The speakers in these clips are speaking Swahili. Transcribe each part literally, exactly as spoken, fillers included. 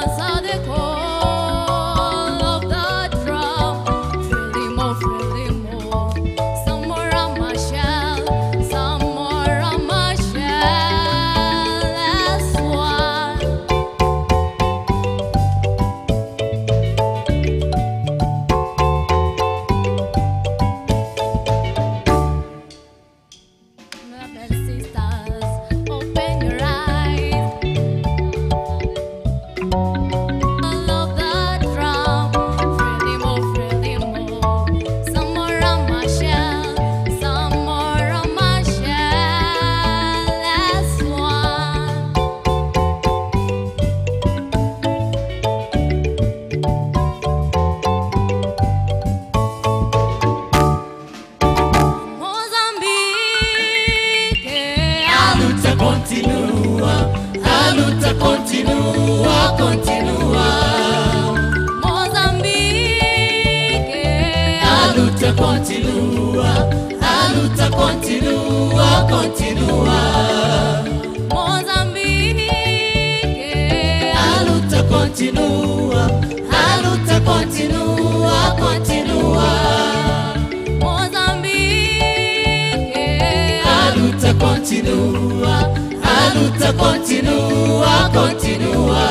answer the call of the drum. Freely more, freely more. Some more on my shell, some more on my shell. Last one. Brothers and sisters, open your eyes. I love the drum. Freely more, freely more. Some more on my shell, some more on my shell. Last one. Mozambique, A luta continua, a luta continua, continua. Mozambique, A luta continua, a luta continua, continua. Mozambique, A luta continua, a luta continua, continua. Mozambique, A luta continua, a luta continua, continua.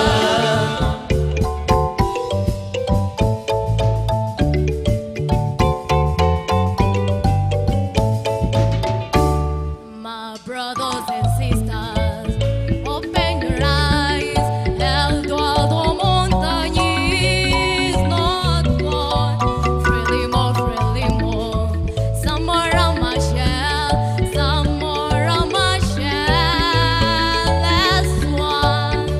my brothers and sisters, open your eyes. El Dorado Montagne is not gone. Freely more, freely more. Some more on my shell, some more on my shell. Last one.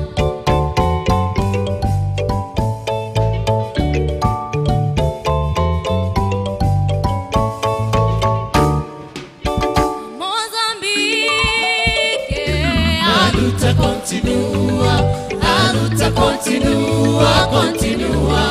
Mozambique, A luta continua, a luta continua, continua.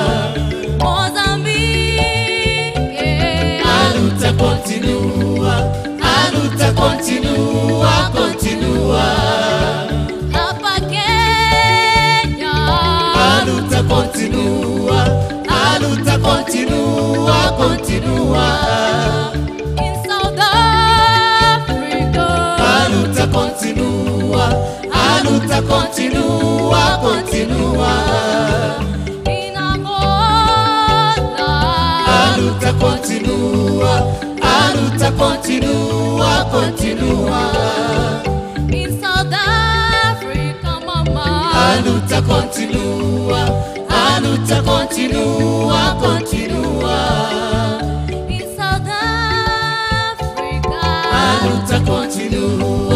Mozambique, A luta continua, a luta continua, continua. hapa Kenya, A luta continua, a luta continua, continua. in South Africa, A luta continua, a luta continua, continua. in Angola, A luta continua, a luta continua, continua. in South Africa, mama, A luta continua, a luta continua, continua. in South Africa, A luta continua.